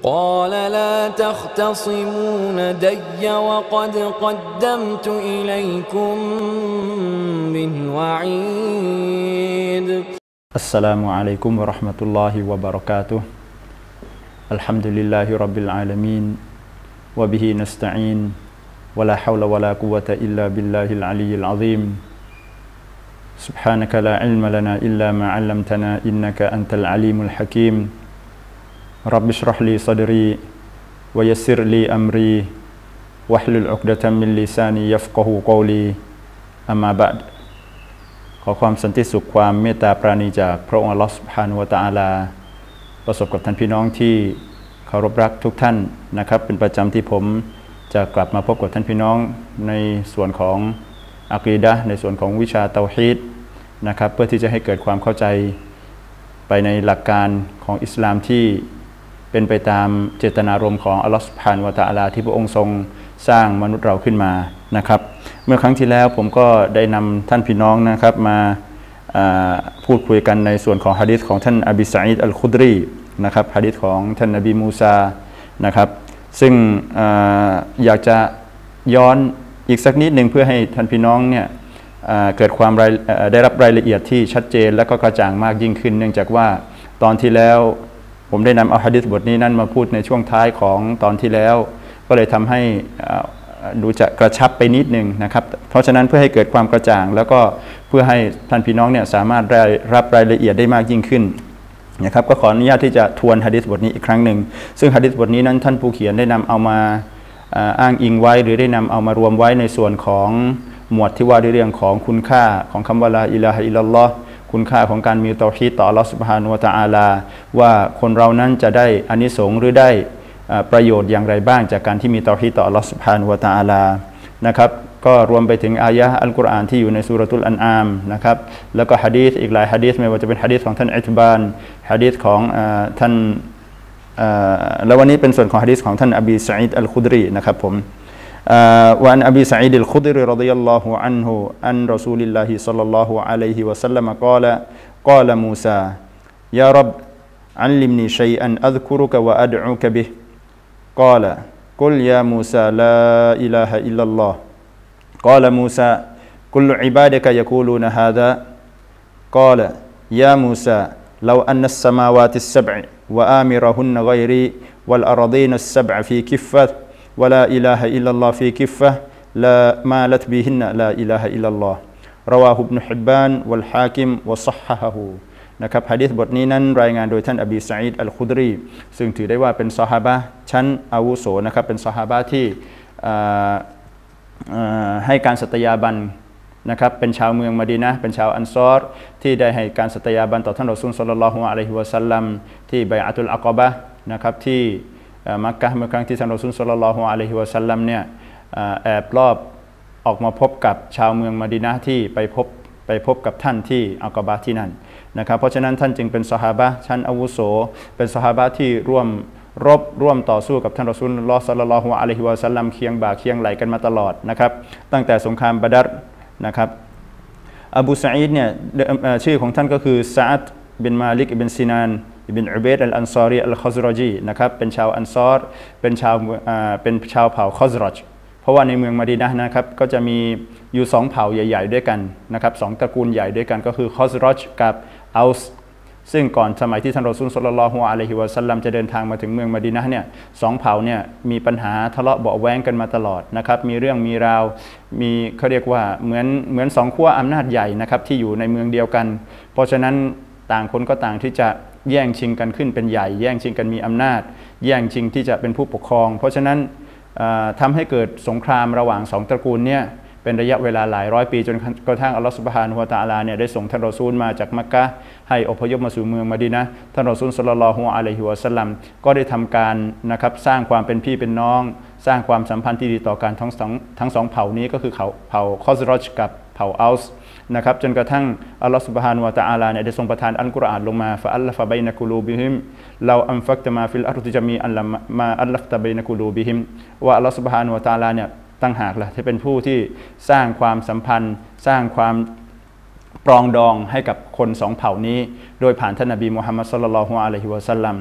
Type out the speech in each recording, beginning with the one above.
قال لا تختصموا لدي وقد قدمت إليكم بالوعيد السلام عليكم ورحمة الله وبركاته الحمد لله رب العالمين وبه نستعين ولا حول ولا قوة إلا بالله العلي العظيم سبحانك لا علم لنا إلا ما علمتنا إنك أنت العليم الحكيم رب اشرح لي صدري ويسر لي أمري واحلل عقدة من لساني يفقه قولي أما بعد ขอความสันติสุขความเมตตาปราณีจากพระองค์อัลลอฮฺซุบฮานะฮูวะตะอาลาประสบกับท่านพี่น้องที่เคารพรักทุกท่านนะครับเป็นประจำที่ผมจะกลับมาพบกับท่านพี่น้องในส่วนของอะกีดะห์ในส่วนของวิชาเตาฮีดนะครับเพื่อที่จะให้เกิดความเข้าใจไปในหลักการของอิสลามที่เป็นไปตามเจตนารมณ์ของอัลลอฮฺซุบฮานะฮูวะตะอาลาที่พระองค์ทรงสร้างมนุษย์เราขึ้นมานะครับเมื่อครั้งที่แล้วผมก็ได้นำท่านพี่น้องนะครับมาพูดคุยกันในส่วนของหะดีษของท่านอบีซะอีดอัลคุดรีนะครับหะดีษของท่านนบีมูซานะครับซึ่งอยากจะย้อนอีกสักนิดหนึ่งเพื่อให้ท่านพี่น้องเนี่ยเกิดความได้รับรายละเอียดที่ชัดเจนและก็กระจ่างมากยิ่งขึ้นเนื่องจากว่าตอนที่แล้วผมได้นำเอาหะดีษบทนี้นั้นมาพูดในช่วงท้ายของตอนที่แล้วก็เลยทำให้ดูจะกระชับไปนิดนึงนะครับเพราะฉะนั้นเพื่อให้เกิดความกระจ่างแล้วก็เพื่อให้ท่านพี่น้องเนี่ยสามารถรับรายละเอียดได้มากยิ่งขึ้นนะครับก็ขออนุญาตที่จะทวนหะดีษบทนี้อีกครั้งหนึ่งซึ่งหะดีษบทนี้นั้นท่านผู้เขียนได้นำเอามาอ้างอิงไว้หรือได้นำเอามารวมไว้ในส่วนของหมวดที่ว่าด้วยเรื่องของคุณค่าของคำว่าลาอิลาฮะอิลลัลลอฮ์คุณค่าของการมีเตาฮีดต่ออัลลอฮฺซุบฮานะฮูวะตะอาลาว่าคนเรานั้นจะได้อานิสงส์หรือได้ประโยชน์อย่างไรบ้างจากการที่มีเตาฮีดต่ออัลลอฮฺซุบฮานะฮูวะตะอาลานะครับก็รวมไปถึงอายะห์อัลกุรอานที่อยู่ในซูเราะตุลอันอามนะครับแล้วก็หะดีษอีกหลายหะดีษไม่ว่าจะเป็นหะดีษของท่านอิตบานหะดีษของท่านแล้ววันนี้เป็นส่วนของหะดีษของท่านอบีซะอีดอัลคุดรีนะครับผมوعن أبي سعيد الخدري رضي الله عنه عن رسول الله صلى الله عليه وسلم قال موسى يا رب علمني شيئا أذكرك وأدعوك به قال قل يا موسى لا إله إلا الله قال موسى كل عبادك يقولون هذا قال يا موسى لو أن السماوات السبع وآمرهن غيري والأرضين السبع في كفة ولا إله إلا الله في كفة لا مالت بهن لا إله إلا الله رواه ابن حبان والحاكم وصححه นะครับหะดีษบทนี้นั้นรายงานโดยท่านอบีซะอีดอัลคุดรีซึ่งถือได้ว่าเป็นซอฮาบะห์ชั้นอาวุโสนะครับเป็นซอฮาบะห์ที่ให้การสัตยาบันนะครับเป็นชาวเมืองมะดีนะห์เป็นชาวอันซอรที่ได้ให้การสัตยาบันต่อท่านรอซูลศ็อลลัลลอฮุอะลัยฮิวะซัลลัมที่บัยอะตุลอะกอบะห์นะครับที่มักกะฮ์เมื่อครั้งที่ท่านรอซูลศ็อลลัลลอฮุอะลัยฮิวะซัลลัมเนี่ยแอบลอบออกมาพบกับชาวเมืองมะดีนะห์ที่ไปพบกับท่านที่อักบะห์ที่นั่นนะครับเพราะฉะนั้นท่านจึงเป็นซอฮาบะห์ชั้นอาวุโสเป็นซอฮาบะห์ที่ร่วมต่อสู้กับท่านรอซูลุลลอฮ์ศ็อลลัลลอฮุอะลัยฮิวะซัลลัมเคียงบ่าเคียงไหลกันมาตลอดนะครับตั้งแต่สงครามบะดัรนะครับอบูซะอีดเนี่ยชื่อของท่านก็คือซะอัดบินมาลิกอิบนซินานอิบนอุบัยดอัลอันซอรีอัลคอซรอจีนะครับเป็นชาวอันซอรเป็นชาวเผ่าคอซรอจเพราะว่าในเมืองมะดีนะห์นะครับก็จะมีอยู่2เผ่าใหญ่ๆด้วยกันนะครับ2ตระกูลใหญ่ด้วยกันก็คือคอซรอจกับอัลส์ซึ่งก่อนสมัยที่ท่านรอซูลศ็อลลัลลอฮุอะลัยฮิวะซัลลัมจะเดินทางมาถึงเมืองมะดีนะห์เนี่ย2เผ่าเนี่ยมีปัญหาทะเลาะเบาะแว้งกันมาตลอดนะครับมีเรื่องมีราวมีเขาเรียกว่าเหมือน2ขั้วอำนาจใหญ่นะครับที่อยู่ในเมืองเดียวกันเพราะฉะนั้นต่างคนก็ต่างที่จะแย่งชิงกันขึ้นเป็นใหญ่แย่งชิงกันมีอำนาจแย่งชิงที่จะเป็นผู้ปกครองเพราะฉะนั้นทำให้เกิดสงครามระหว่าง2ตระกูลเนี่ยเป็นระยะเวลาหลายร้อยปีจนกระทั่งอัลลอฮฺซุบฮานะฮูวะตะอาลาเนี่ยได้ส่งท่านรอซูลมาจากมักกะฮ์ให้อพยพมาสู่เมืองมะดีนะห์ท่านรอซูลศ็อลลัลลอฮุอะลัยฮิวะซัลลัมก็ได้ทำการนะครับสร้างความเป็นพี่เป็นน้องสร้างความสัมพันธ์ที่ดีต่อกันทั้งสองเผ่านี้ก็คือเผ่าคอซรอจกับเผ่าอัลส์นะครับจนกระทั่งอัลลอฮฺซุบฮานะฮูวะตะอาลาเนี่ยได้ทรงประทานอัลกุรอานลงมาฟะอัลลฟะบัยนะกุลูบิฮิมเราอันฟักตะมาฟิลอัรฎิญะมีอันละมาอัลลฟตะบัยนะกุลูบิฮิมว่าอัลลอฮฺซุบฮานะฮูวะตะอาลาเนี่ยตั้งหากล่ะที่เป็นผู้ที่สร้างความสัมพันธ์สร้างความปรองดองให้กับคน2เผ่านี้โดยผ่านท่านนบีมุฮัมมัดศ็อลลัลลอฮุอะลัยฮิวะซัลลัม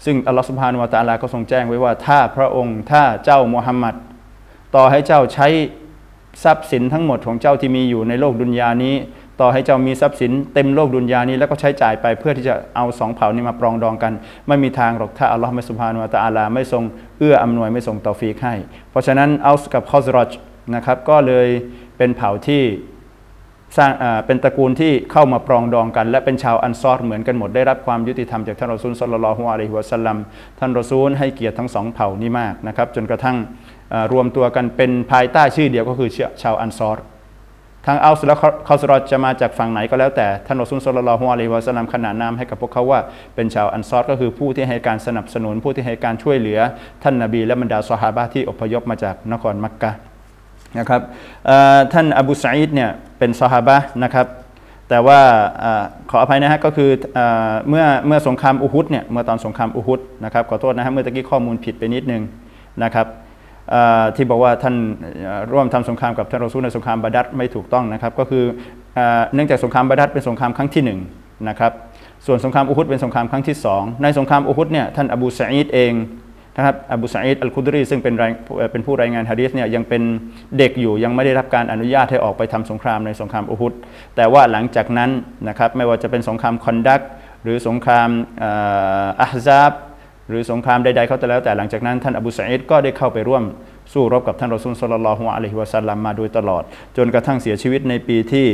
ซึ่งอัลลอฮฺซุบฮานะฮูวะตะอาลาก็ทรงแจ้งไว้ว่าถ้าพระองค์ถ้าเจ้ามุฮัมมัดต่อให้เจ้าใช้ทรัพย์สินทั้งหมดของเจ้าที่มีอยู่ในโลกดุนยานี้ต่อให้เจ้ามีทรัพย์สินเต็มโลกดุนยานี้แล้วก็ใช้จ่ายไปเพื่อที่จะเอาสองเผ่านี้มาปรองดองกันไม่มีทางหรอกถ้าอัลลอฮฺซุบฮานะฮูวะตะอาลาไม่ทรงเอื้ออำนวยไม่ทรงตอฟีกให้เพราะฉะนั้นอัลส์กับคอซรอจนะครับก็เลยเป็นเผ่าที่สร้างเป็นตระกูลที่เข้ามาปรองดองกันและเป็นชาวอันซอรเหมือนกันหมดได้รับความยุติธรรมจากท่านรอซูลศ็อลลัลลอฮุอะลัยฮิวะซัลลัมท่านรอซูลให้เกียรติทั้งสองเผ่านี้มากนะครับจนกระทั่งรวมตัวกันเป็นภายใต้ชื่อเดียวก็คือชาวอันซอรทั้งอัลส์และคอซรอจจะมาจากฝั่งไหนก็แล้วแต่ท่านรอซูลศ็อลลัลลอฮุอะลัยฮิวะซัลลัมขนานนามให้กับพวกเขาว่าเป็นชาวอันซอรก็คือผู้ที่ให้การสนับสนุนผู้ที่ให้การช่วยเหลือท่านนบีและบรรดาซอฮาบะห์ที่อพยพมาจากนครมักกะฮ์นะครับท่านอบูซะอีดเนี่ยเป็นซอฮาบะห์นะครับแต่ว่าขออภัยนะฮะก็คือเมื่อสงครามอุฮุดเนี่ยเมื่อตอนสงครามอุฮุดนะครับขอโทษนะฮะเมื่อตะกี้ข้อมูลผิดไปนิดนึงนะครับที่บอกว่าท่านร่วมทำสงครามกับท่านรอซูลในสงครามบาดัรไม่ถูกต้องนะครับก็คือเนื่องจากสงครามบาดัรเป็นสงครามครั้งที่1นะครับส่วนสงครามอุฮุดเป็นสงครามครั้งที่2ในสงครามอุฮุดเนี่ยท่านอบูซะอีดเองนะครับอบูซะอีดอัลคุดรีซึ่งเป็นผู้รายงานหะดีษเนี่ยยังเป็นเด็กอยู่ยังไม่ได้รับการอนุญาตให้ออกไปทำสงครามในสงครามอุฮุดแต่ว่าหลังจากนั้นนะครับไม่ว่าจะเป็นสงครามคอนดักหรือสงครามอะฮซาบหรือสงครามใดๆเขาแต่แล้วแต่หลังจากนั้นท่านอบูซะอีดก็ได้เข้าไปร่วมสู้รบกับท่านรอซูลศ็อลลัลลอฮุอะลัยฮิวะซัลลัมมาโดยตลอดจนกระทั่งเสียชีวิตในปีที่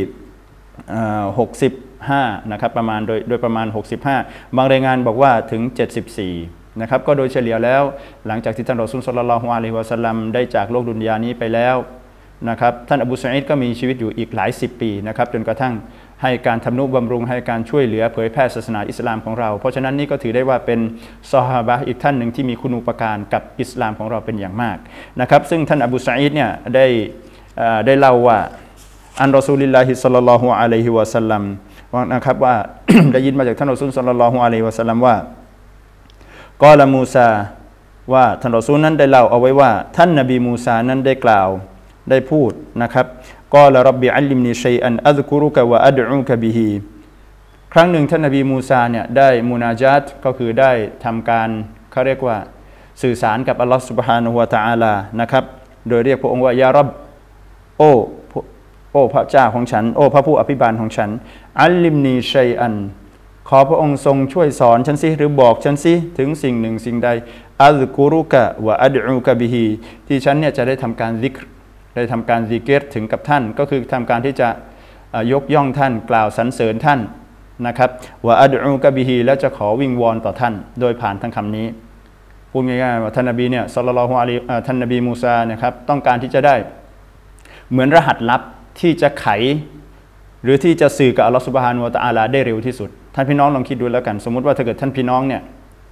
65นะครับประมาณโดยประมาณ65บางรายงานบอกว่าถึง74นะครับก็โดยเฉลี่ยแล้วหลังจากที่ท่านรอซูลศ็อลลัลลอฮุอะลัยฮิวะซัลลัมได้จากโลกดุนยานี้ไปแล้วนะครับท่านอบูซะอีดก็มีชีวิตอยู่อีกหลาย10ปีนะครับจนกระทั่งให้การทำนุบำรุงให้การช่วยเหลือเผยแพร่ศาสนาอิสลามของเราเพราะฉะนั้นนี่ก็ถือได้ว่าเป็นซอฮาบะห์อีกท่านหนึ่งที่มีคุณูปการกับอิสลามของเราเป็นอย่างมากนะครับซึ่งท่านอบูซะอีดเนี่ยได้เล่าว่าอันรอซูลิลลาฮิศ็อลลัลลอฮุอะลัยฮิวะซัลลัมนะครับว่า ได้ยินมาจากท่านรอซูลศ็อลลัลลอฮุอะลัยฮิวะซัลลัมว่ากอละมูซาว่าท่านรอซูลนั้นได้เล่าเอาไว้ว่าท่านนบีมูซานั้นได้กล่าวได้พูดนะครับกอละร็อบบิอัลลิมนีชัยอันอัซกุรุกะวะอัดอูกะบิฮิครั้งหนึ่งท่านนบีมูซาเนี่ยได้มุนาญาตก็คือได้ทำการเขาเรียกว่าสื่อสารกับอัลลอฮฺซุบฮานะฮูวะตะอาลานะครับโดยเรียกพระองค์ว่ายาร็อบโอ้พระเจ้าของฉันโอ้พระผู้อภิบาลของฉันอัลลิมนีชัยอันขอพระองค์ทรงช่วยสอนฉันสิหรือบอกฉันสิถึงสิ่งหนึ่งสิ่งใดอัซกุรุกะวะอัดอูกะบิฮิที่ฉันเนี่ยจะได้ทำการซิกรได้ทำการซิกเกตถึงกับท่านก็คือทำการที่จะยกย่องท่านกล่าวสรรเสริญท่านนะครับวะอัดอูกะบิฮิแล้วจะขอวิงวอนต่อท่านโดยผ่านทั้งคำนี้พูดง่ายๆว่าท่านนบีเนี่ยศ็อลลัลลอฮุอะลัยฮิท่านนบีมูซานะครับต้องการที่จะได้เหมือนรหัสลับที่จะไขหรือที่จะสื่อกับอัลลอฮฺซุบฮานะฮูวะตะอาลาได้เร็วที่สุดท่านพี่น้องลองคิดดูแล้วกันสมมุติว่าถ้าเกิดท่านพี่น้องเนี่ย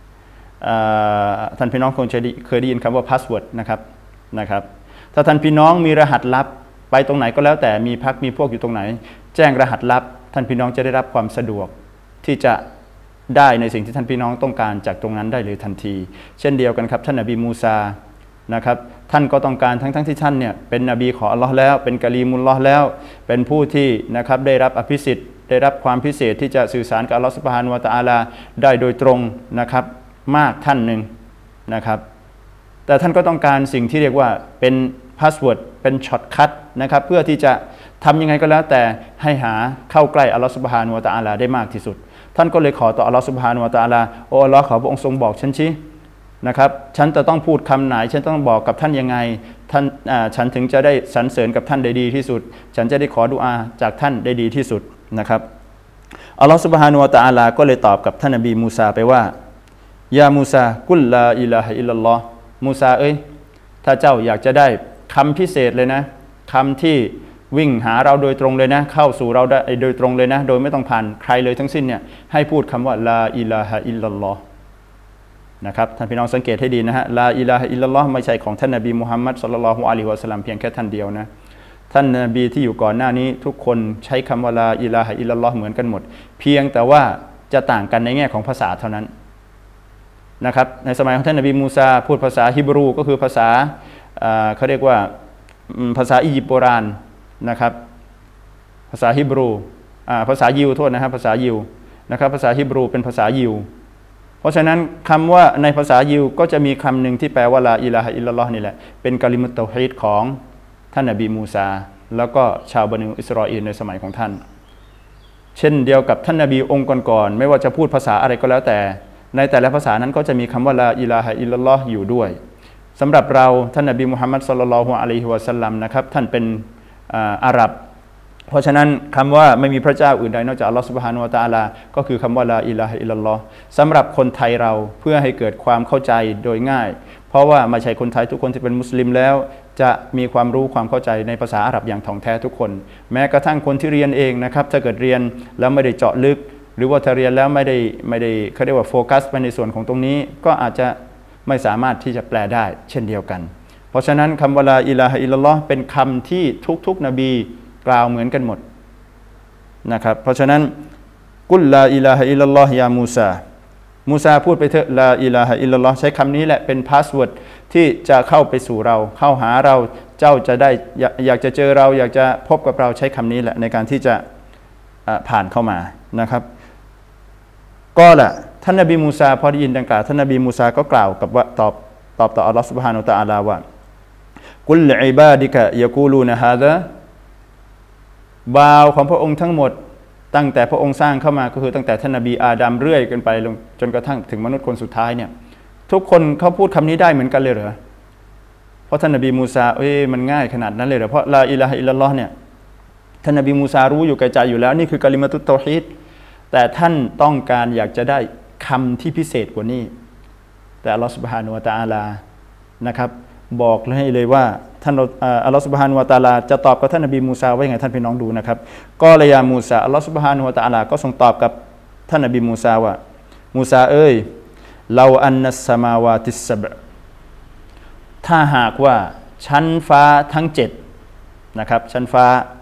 ท่านพี่น้องคงเคยได้ยินคำว่าพาสเวิร์ดนะครับถ้าท่านพี่น้องมีรหัสลับไปตรงไหนก็แล้วแต่มีพรรคมีพวกอยู่ตรงไหนแจ้งรหัสลับท่านพี่น้องจะได้รับความสะดวกที่จะได้ในสิ่งที่ท่านพี่น้องต้องการจากตรงนั้นได้เลยทันทีเช่นเดียวกันครับท่านนบีมูซานะครับท่านก็ต้องการทั้งที่ท่านเนี่ยเป็นนบีของอัลลอฮ์แล้วเป็นกะลีมุลลอฮ์แล้วเป็นผู้ที่นะครับได้รับอภิสิทธิ์ได้รับความพิเศษที่จะสื่อสารกับอัลลอฮ์ซุบฮานะฮูวะตะอาลาได้โดยตรงนะครับมากท่านหนึ่งนะครับแต่ท่านก็ต้องการสิ่งที่เรียกว่าเป็นพาสเวิร์ดเป็นช็อตคัทนะครับเพื่อที่จะทำยังไงก็แล้วแต่ให้หาเข้าใกล้อัลลอฮ์ซุบฮานะฮูวะตะอาลาได้มากที่สุดท่านก็เลยขอต่ออัลลอฮ์ซุบฮานะฮูวะตะอาลาโอ้อัลลอฮ์ขอพระองค์ทรงบอกฉันชี้นะครับฉันจะต้องพูดคำไหนฉันต้องบอกกับท่านยังไงท่านฉันถึงจะได้สรรเสริญกับท่านได้ดีที่สุดฉันจะได้ขอดุอาจากท่านได้ดีที่สุดนะครับอัลลอฮฺซุบฮานะฮูวะตะอาลาก็เลยตอบกับท่านนบีมูซาไปว่ายามูซากุลลาอิลาฮะอิลลัลลอฮ์มูซาเอ้ยถ้าเจ้าอยากจะได้คำพิเศษเลยนะคำที่วิ่งหาเราโดยตรงเลยนะเข้าสู่เราได้โดยตรงเลยนะโดยไม่ต้องผ่านใครเลยทั้งสิ้นเนี่ยให้พูดคำว่าลาอิลาฮะอิลลัลลอฮ์นะครับท่านพี่น้องสังเกตให้ดีนะฮะลาอิลาฮะอิลลัลลอฮ์ไม่ใช่ของท่านนบีมุฮัมมัดศ็อลลัลลอฮุอะลัยฮิวะซัลลัมเพียงแค่ท่านเดียวนะท่านนบีที่อยู่ก่อนหน้านี้ทุกคนใช้คำว่าลาอิลาฮะอิลลัลลอฮ์เหมือนกันหมดเพียงแต่ว่าจะต่างกันในแง่ของภาษาเท่านั้นนะครับในสมัยของท่านนบีมูซาพูดภาษาฮิบรูก็คือภาษาเขาเรียกว่าภาษาอียิปต์โบราณนะครับภาษาฮิบรูภาษายิวโทษนะครับภาษายิวนะครับภาษาฮิบรูเป็นภาษายิวเพราะฉะนั้นคำว่าในภาษายิวก็จะมีคำหนึ่งที่แปลว่าลาอิลาฮะอิลลัลลอฮ์นี่แหละเป็นกะลิมัตเตาฮีดของท่านนบีมูซาแล้วก็ชาวบันิอิสราเอลในสมัยของท่านเช่นเดียวกับท่านนบีองค์ก่อนๆไม่ว่าจะพูดภาษาอะไรก็แล้วแต่ในแต่ละภาษานั้นก็จะมีคำว่าลาอิลาฮะอิลลัลลอฮ์อยู่ด้วยสำหรับเราท่านนบีมุฮัมมัดศ็อลลัลลอฮุอะลัยฮิวะซัลลัมนะครับท่านเป็นอาหรับเพราะฉะนั้นคำว่าไม่มีพระเจ้าอื่นใดนอกจากอัลลอฮฺซุบฮานะฮูวะตะอาลาก็คือคำว่าลาอิลาฮะอิลลัลลอฮ์สำหรับคนไทยเราเพื่อให้เกิดความเข้าใจโดยง่ายเพราะว่าไม่ใช่คนไทยทุกคนที่เป็นมุสลิมแล้วจะมีความรู้ความเข้าใจในภาษาอาหรับอย่างถ่องแท้ทุกคนแม้กระทั่งคนที่เรียนเองนะครับถ้าเกิดเรียนแล้วไม่ได้เจาะลึกหรือว่าถ้าเรียนแล้วไม่ได้เขาเรียกว่าโฟกัสไปในส่วนของตรงนี้ก็อาจจะไม่สามารถที่จะแปลได้เช่นเดียวกันเพราะฉะนั้นคำว่าลาอิลาฮะอิลลัลลอฮ์เป็นคำที่ทุกๆนบีกล่าวเหมือนกันหมดนะครับเพราะฉะนั้นกุลลาอิลาฮะอิลลัลลอฮ์ยามูซาพูดไปเถอะลาอิลาฮะอิลลัลลอฮ์ใช้คำนี้แหละเป็นพาสเวิร์ดที่จะเข้าไปสู่เราเข้าหาเราเจ้าจะได้อยากจะเจอเราอยากจะพบกับเราใช้คำนี้แหละในการที่จะผ่านเข้ามานะครับก็แหละท่านนบีมูซาพอได้ยินดังกล่าวท่านนบีมูซาก็กล่าวกับว่าตอบต่ออัลลอฮฺซุบฮานะฮูวะตะอาลาว่ากุลอิบาดิกะยะกูลูนะฮาซาบ่าวของพระองค์ทั้งหมดตั้งแต่พระองค์สร้างเข้ามาก็คือตั้งแต่ท่านนบีอาดัมเรื่อยกันไปจนกระทั่งถึงมนุษย์คนสุดท้ายเนี่ยทุกคนเขาพูดคำนี้ได้เหมือนกันเลยเหรอเพราะท่านนบีมูซามันง่ายขนาดนั้นเลยเหรอเพราะลาอิลาฮะอิลลัลลอฮ์เนี่ยท่านนบีมูซารู้อยู่แก่ใจอยู่แล้วนี่คือกะลิมะตุตเตาฮีดแต่ท่านต้องการอยากจะได้คำที่พิเศษกว่านี้แต่อัลลอฮฺซุบฮานะฮูวะตะอาลานะครับบอกให้เลยว่าท่านอัลลอฮฺซุบฮานะฮูวะตะอาลาจะตอบกับท่านนบีมูซาว่าอย่างไรท่านพี่น้องดูนะครับก็เลยามูซาอัลลอฮฺซุบฮานะฮูวะตะอาลาก็ทรงตอบกับท่านนบีมูซาว่ามูซาเอ้ยลาอันนัสสมาวาติสซับะถ้าหากว่าชั้นฟ้าทั้ง7นะครับชั้นฟ้า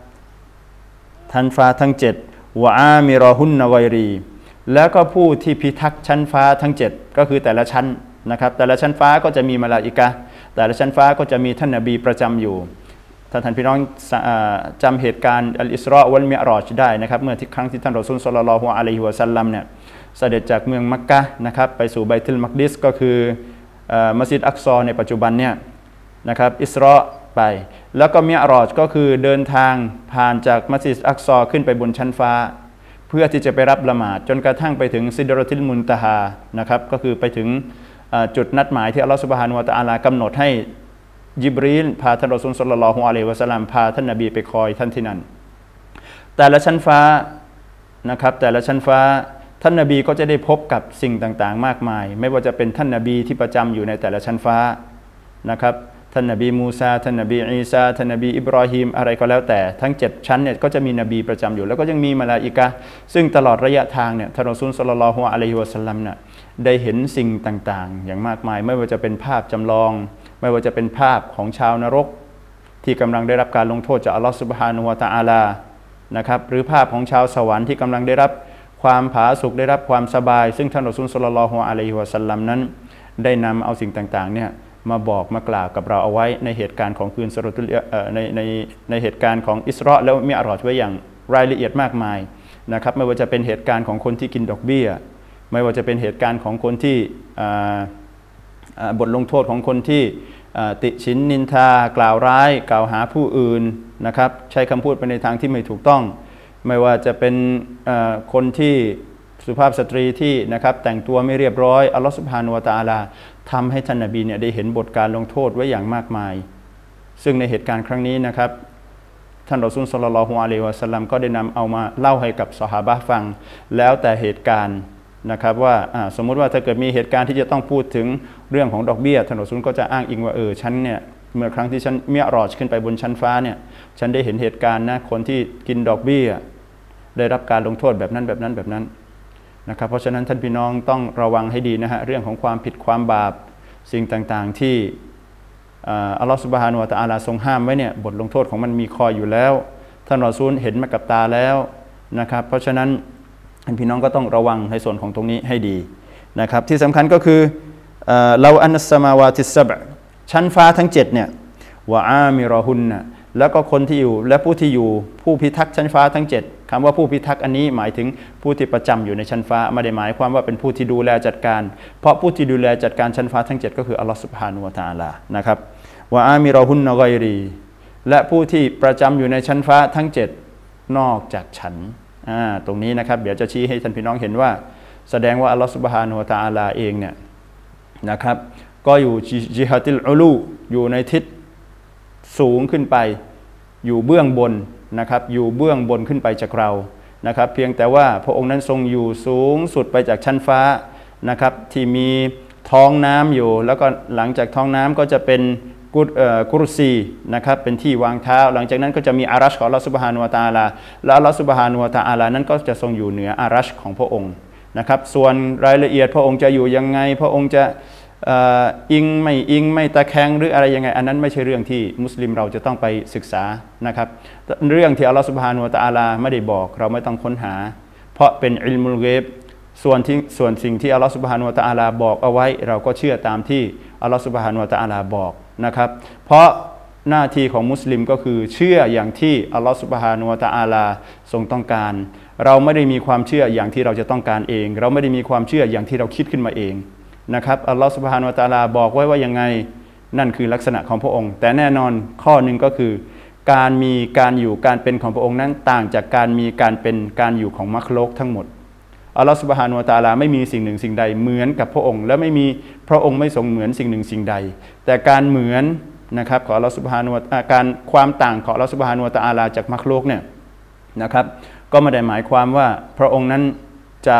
ทั้ง7วะอามิรอฮุนนะไกรีแล้วก็ผู้ที่พิทักษ์ชั้นฟ้าทั้ง7ก็คือแต่ละชั้นนะครับแต่ละชั้นฟ้าก็จะมีมลาอิกะห์แต่ละชั้นฟ้าก็จะมีท่านนบีประจำอยู่ถ้าท่านพี่น้องจำเหตุการณ์อัลอิสรอวัลมิอ์เราะญได้นะครับเมื่อครั้งที่ท่านรอซูลศ็อลลัลลอฮุอะลัยฮิวะซัลลัมเนี่ยเสด็จจากเมืองมักกะฮ์นะครับไปสู่บัยตุลมักดิสก็คือมัสยิดอักซอในปัจจุบันเนี่ยนะครับอิสรอไปแล้วก็มิอ์เราะญก็คือเดินทางผ่านจากมัสยิดอักซอขึ้นไปบนชั้นฟ้าเพื่อที่จะไปรับละหมาดจนกระทั่งไปถึงซิดเราะตุลมุนตะฮานะครับก็คือไปถึงจุดนัดหมายที่อัลลอฮฺซุบฮานะฮูวะตะอาลากำหนดให้ญิบรีลพาท่านรอซูลศ็อลลัลลอฮุอะลัยฮิวะซัลลัมพาท่านนบีไปคอยท่านที่นั่นแต่ละชั้นฟ้านะครับแต่ละชั้นฟ้าท่านนบีก็จะได้พบกับสิ่งต่างๆมากมายไม่ว่าจะเป็นท่านนบีที่ประจำอยู่ในแต่ละชั้นฟ้านะครับท่านนบีมูซาท่านนบีอีซาท่านนบีอิบรอฮีมอะไรก็แล้วแต่ทั้ง7ชั้นเนี่ยก็จะมีนบีประจำอยู่แล้วก็ยังมีมลาอิกะห์ซึ่งตลอดระยะทางเนี่ยท่านรอซูลศ็อลลัลลอฮุอะลัยฮิวะซัลลัมเนี่ยได้เห็นสิ่งต่างๆอย่างมากมายไม่ว่าจะเป็นภาพจำลองไม่ว่าจะเป็นภาพของชาวนรกที่กำลังได้รับการลงโทษจากอัลลอฮฺซุบฮานะฮูวะตะอาลานะครับหรือภาพของชาวสวรรค์ที่กำลังได้รับความผาสุกได้รับความสบายซึ่งท่านรอซูลศ็อลลัลลอฮุอะลัยฮิวะซัลลัมนั้นได้นำเอาสิ่งต่างๆเนี่ยมาบอกมากล่าวกับเราเอาไว้ในเหตุการณ์ของคืนสุรตุลในเหตุการณ์ของอิสรอแล้วมิอ์เราะญไว้อย่างรายละเอียดมากมายนะครับไม่ว่าจะเป็นเหตุการณ์ของคนที่กินดอกเบี้ยไม่ว่าจะเป็นเหตุการณ์ของคนที่บทลงโทษของคนที่ติฉินนินทากล่าวร้ายกล่าวหาผู้อื่นนะครับใช้คำพูดไปในทางที่ไม่ถูกต้องไม่ว่าจะเป็นคนที่สุภาพสตรีที่นะครับแต่งตัวไม่เรียบร้อยอัลลอฮฺซุบฮานะฮูวะตะอาลาทำให้ท่านนบีเนี่ยได้เห็นบทการลงโทษไว้อย่างมากมายซึ่งในเหตุการณ์ครั้งนี้นะครับท่านรอซูลศ็อลลัลลอฮุอะลัยฮิวะซัลลัมก็ได้นำเอามาเล่าให้กับซอฮาบะห์ฟังแล้วแต่เหตุการณ์นะครับว่าสมมุติว่าถ้าเกิดมีเหตุการณ์ที่จะต้องพูดถึงเรื่องของดอกเบี้ยท่านรอซูลก็จะอ้างอิงว่าฉันเนี่ยเมื่อครั้งที่ฉันมิอ์เราะญขึ้นไปบนชั้นฟ้าเนี่ยฉันได้เห็นเหตุการณ์นะคนที่กินดอกเบี้ยได้รับการลงโทษแบบนั้นนะครับเพราะฉะนั้นท่านพี่น้องต้องระวังให้ดีนะฮะเรื่องของความผิดความบาปสิ่งต่างๆที่อัลลอฮฺซุบฮานะฮูวะตะอาลาทรงห้ามไว้เนี่ยบทลงโทษของมันมีคอยอยู่แล้วท่านรอซูลเห็นมากับตาแล้วนะครับเพราะฉะนั้นท่านพี่น้องก็ต้องระวังในส่วนของตรงนี้ให้ดีนะครับที่สำคัญก็คือเราอันนัสสมาวาติสซับะชั้นฟ้าทั้ง7เนี่ยวะอามิรอฮุนนะแล้วก็คนที่อยู่และผู้ที่อยู่ผู้พิทักษ์ชั้นฟ้าทั้ง7คำว่าผู้พิทักษ์อันนี้หมายถึงผู้ที่ประจำอยู่ในชั้นฟ้าไม่ได้หมายความว่าเป็นผู้ที่ดูแลจัดการเพราะผู้ที่ดูแลจัดการชั้นฟ้าทั้ง7ก็คืออัลลอฮฺซุบฮานะฮูวะตะอาลานะครับวะอามิรอฮุนนะกอยรีและผู้ที่ประจำอยู่ในชั้นฟ้าทั้ง7นอกจากฉันตรงนี้นะครับเดี๋ยวจะชี้ให้ท่านพี่น้องเห็นว่าแสดงว่าอัลลอฮฺซุบฮานะฮูวะตะอาลาเองเนี่ยนะครับก็อยู่จิฮาติลอุลูอยู่ในทิศสูงขึ้นไปอยู่เบื้องบนนะครับอยู่เบื้องบนขึ้นไปจากเรานะครับเพียงแต่ว่าพระองค์นั้นทรงอยู่สูงสุดไปจากชั้นฟ้านะครับที่มีท้องน้ำอยู่แล้วก็หลังจากท้องน้ำก็จะเป็นกุรซีนะครับเป็นที่วางเท้าหลังจากนั้นก็จะมีอารัชของอัลลอฮฺซุบฮานะฮูวะตะอาลาและอัลลอฮฺซุบฮานะฮูวะตะอาลานั้นก็จะทรงอยู่เหนืออารัชของพระองค์นะครับส่วนรายละเอียดพระองค์จะอยู่ยังไงพระองค์จะอิงไม่ตะแคงหรืออะไรยังไงอันนั้นไม่ใช่เรื่องที่มุสลิมเราจะต้องไปศึกษานะครับเรื่องที่อัลลอฮฺซุบฮานะฮูวะตะอาลาไม่ได้บอกเราไม่ต้องค้นหาเพราะเป็นอิลมุลฆอยบส่วนสิ่งที่อัลลอฮฺซุบฮานะฮูวะตะอาลาบอกเอาไว้เราก็เชื่อตามที่อัลลอฮฺซุบฮานะฮูวะตะอาลาบอกนะครับเพราะหน้าที่ของมุสลิมก็คือเชื่ออย่างที่อัลลอฮฺซุบฮานะฮูวะตะอาลาทรงต้องการเราไม่ได้มีความเชื่ออย่างที่เราจะต้องการเองเราไม่ได้มีความเชื่ออย่างที่เราคิดขึ้นมาเองนะครับอัลลอฮฺซุบฮานะฮูวะตะอาลาบอกไว้ว่ายังไงนั่นคือลักษณะของพระองค์แต่แน่นอนข้อหนึ่งก็คือการมีการอยู่การเป็นของพระองค์นั้นต่างจากการมีการเป็นการอยู่ของมัคลุกทั้งหมดอัลลอฮฺซุบฮานะฮูวะตะอาลาไม่มีสิ่งหนึ่งสิ่งใดเหมือนกับพระองค์และไม่มีพระองค์ไม่ทรงเหมือนสิ่งหนึ่งสิ่งใดแต่การเหมือนนะครับของอัลลอฮฺซุบฮานะฮูวะตะอาลาการความต่างของอัลลอฮฺซุบฮานะฮูวะตะอาลาจากมัคลุกเนี่ยนะครับก็ไม่ได้หมายความว่าพระองค์นั้นจะ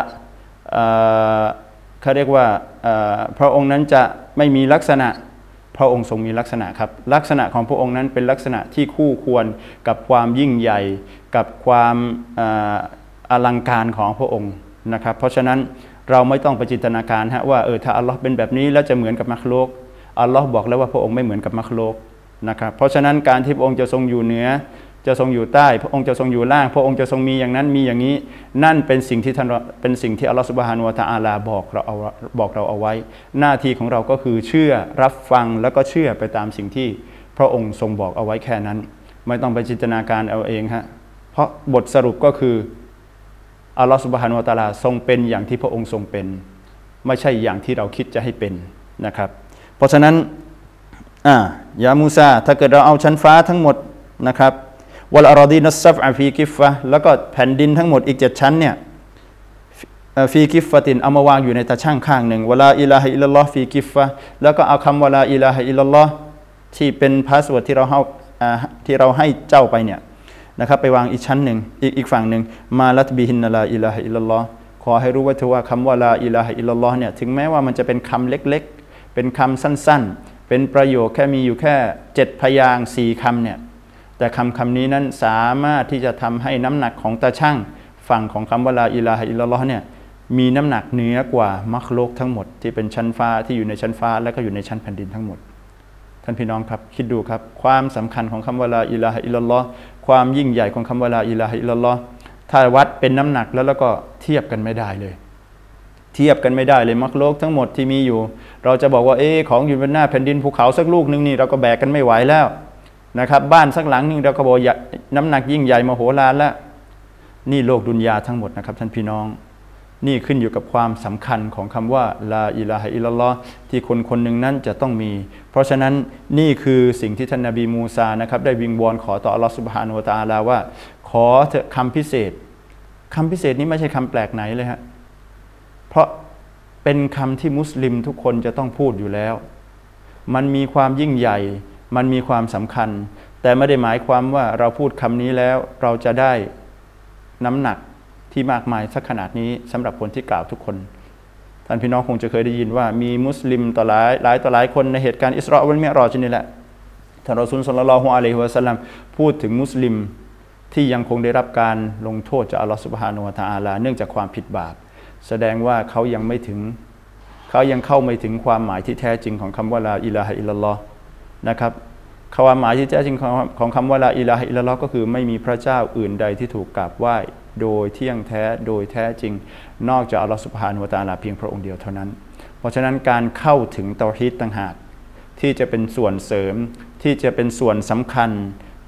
เขาเรียกว่าพระองค์นั้นจะไม่มีลักษณะพระองค์ทรงมีลักษณะครับลักษณะของพระองค์นั้นเป็นลักษณะที่คู่ควรกับความยิ่งใหญ่กับความอลังการของพระองค์นะครับเพราะฉะนั้นเราไม่ต้องไปจินตนาการว่าถ้าอัลลอฮ์เป็นแบบนี้แล้วจะเหมือนกับมัคลุกอัลลอฮ์บอกแล้วว่าพระองค์ไม่เหมือนกับมัคลุกนะครับเพราะฉะนั้นการที่พระองค์จะทรงอยู่เหนือจะทรงอยู่ใต้พระองค์จะทรงอยู่ล่างพระองค์จะทรงมีอย่างนั้นมีอย่างนี้นั่นเป็นสิ่งที่อัลลอฮฺซุบฮานะฮูวะตะอาลาบอกเราเอาไว้หน้าที่ของเราก็คือเชื่อรับฟังแล้วก็เชื่อไปตามสิ่งที่พระองค์ทรงบอกเอาไว้แค่นั้นไม่ต้องไปจินตนาการเอาเองเพราะบทสรุปก็คืออัลลอฮฺซุบฮานะฮูวะตะอาลาทรงเป็นอย่างที่พระองค์ทรงเป็นไม่ใช่อย่างที่เราคิดจะให้เป็นนะครับเพราะฉะนั้นยามูซาถ้าเกิดเราเอาชั้นฟ้าทั้งหมดนะครับวัลอารอดีนัสซัฟอะฟีกิฟฟะแล้วก็แผ่นดินทั้งหมดอีก7ชั้นเนี่ยฟีกิฟฟะตินเอามาวางอยู่ในตาช่างข้างหนึ่งวะลาอิลาฮะอิลลัลลอฮ์ฟีกิฟฟะแล้วก็เอาคำวะลาอิลาฮะอิลลัลลอฮ์ที่เป็นพาสเวิร์ดที่เราให้เจ้าไปเนี่ยนะครับไปวางอีกชั้นหนึ่งอีกฝั่งหนึ่งมาลัตบิฮินลาอิลาฮะอิลลัลลอฮ์ขอให้รู้ไว้เถอะว่าคำว่าลาอิลาฮะอิลลัลลอฮ์เนี่ยถึงแม้ว่ามันจะเป็นคำเล็กๆเป็นคำสั้นๆเป็นประโยคแค่มีอยู่แค่7พยางค์4คำเนี่ยแต่คำนี้นั้นสามารถที่จะทำให้น้ำหนักของตาช่างฝั่งของคำว่าลาอิลาฮะอิลลัลลอฮ์เนี่ยมีน้ำหนักเหนือกว่ามัคลุกทั้งหมดที่เป็นชั้นฟ้าที่อยู่ในชั้นฟ้าและก็อยู่ในชั้นแผ่นดินทั้งหมดท่านพี่น้องครับคิดดูครับความสำคัญของคำว่าลาอิลาฮะอิลลัลลอฮ์ความยิ่งใหญ่ของคำว่าลาอิลาฮะอิลลัลลอฮ์ถ้าวัดเป็นน้ำหนักแล้วก็เทียบกันไม่ได้เลยมักโลกทั้งหมดที่มีอยู่เราจะบอกว่าของอยู่บนหน้าแผ่นดินภูเขาสักลูกนึงนี่เราก็แบกกันไม่ไหวแล้วนะครับบ้านสักหลังนึงเราก็บอกน้ำหนักยิ่งใหญ่มโหฬารแล้วนี่โลกดุนยาทั้งหมดนะครับท่านพี่น้องนี่ขึ้นอยู่กับความสำคัญของคำว่าลาอิลาฮะอิลลัลลอฮ์ที่คนหนึ่งนั้นจะต้องมีเพราะฉะนั้นนี่คือสิ่งที่ท่านนบีมูซานะครับได้วิงวอนขอต่ออัลลอฮฺซุบฮานะฮูวะตะอาลาว่าขอเถอะคำพิเศษนี้ไม่ใช่คำแปลกไหนเลยเพราะเป็นคำที่มุสลิมทุกคนจะต้องพูดอยู่แล้วมันมีความยิ่งใหญ่มันมีความสำคัญแต่ไม่ได้หมายความว่าเราพูดคำนี้แล้วเราจะได้น้ำหนักที่มากมายสักขนาดนี้สำหรับคนที่กล่าวทุกคนท่านพี่น้องคงจะเคยได้ยินว่ามีมุสลิมต่อหลายคนในเหตุการณ์อิสรอวัลมิอ์รอจนี่แหละท่านรอซูลศ็อลลัลลอฮุอะลัยฮิวะซัลลัมพูดถึงมุสลิมที่ยังคงได้รับการลงโทษจากอัลลอฮฺซุบฮานะฮูวะตะอาลาเนื่องจากความผิดบาปแสดงว่าเขายังเข้าไม่ถึงความหมายที่แท้จริงของคำว่าลาอิลาฮะอิลลัลลอฮ์นะครับความหมายที่แท้จริงของคำว่าลาอิลาฮะอิลลัลลอฮ์ก็คือไม่มีพระเจ้าอื่นใดที่ถูกกราบไหว้โดยเที่ยงแท้โดยแท้จริงนอกจากอัลลอฮฺซุบฮานะฮูวะตะอาลาเพียงพระองค์เดียวเท่านั้นเพราะฉะนั้นการเข้าถึงเตาฮีดต่างหากที่จะเป็นส่วนเสริมที่จะเป็นส่วนสำคัญ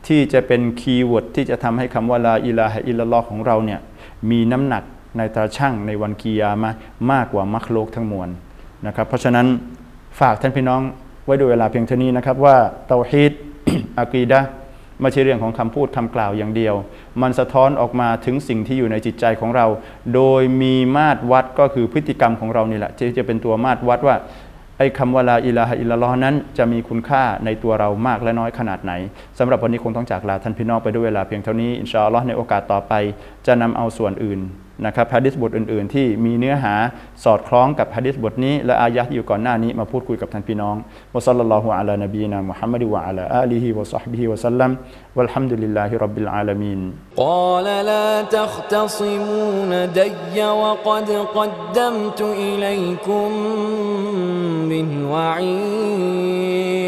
ที่จะเป็นคีย์เวิร์ดที่จะทำให้คำว่าลาอิลาฮะอิลลัลลอฮ์ของเราเนี่ยมีน้ำหนักในตาช่างในวันกิยามะห์มากกว่ามักลุกทั้งมวลนะครับเพราะฉะนั้นฝากท่านพี่น้องไว้ด้วยเวลาเพียงเท่านี้นะครับว่าเตาฮีด อะกีดะห์ไม่ใช่เรื่องของคำพูดคำกล่าวอย่างเดียวมันสะท้อนออกมาถึงสิ่งที่อยู่ในจิตใจของเราโดยมีมาตรวัดก็คือพฤติกรรมของเรานี่แหละที่จะเป็นตัวมาตรวัดว่าไอ้คำว่าลาอิลาฮะอิลลัลลอฮ์นั้นจะมีคุณค่าในตัวเรามากและน้อยขนาดไหนสำหรับวันนี้คงต้องจากลาท่านพี่น้องไปด้วยเวลาเพียงเท่านี้อินชาอัลลอฮ์ในโอกาสต่อไปจะนำเอาส่วนอื่นนะครับหะดีษบทอื่นๆที่มีเนื้อหาสอดคล้องกับหะดีษบทนี้และอายะห์ที่อยู่ก่อนหน้านี้มาพูดคุยกับท่านพี่น้องวะศ็อลลัลลอฮุอะลานบีนามุฮัมมัดวะอะลาอาลีฮิวะศอฮบิฮิวะซัลลัมวัลฮัมดุลิลลาฮิร็อบบิลอาลามีน قال لا تختصموا لدي وقد قدمت إليكم بالوعيد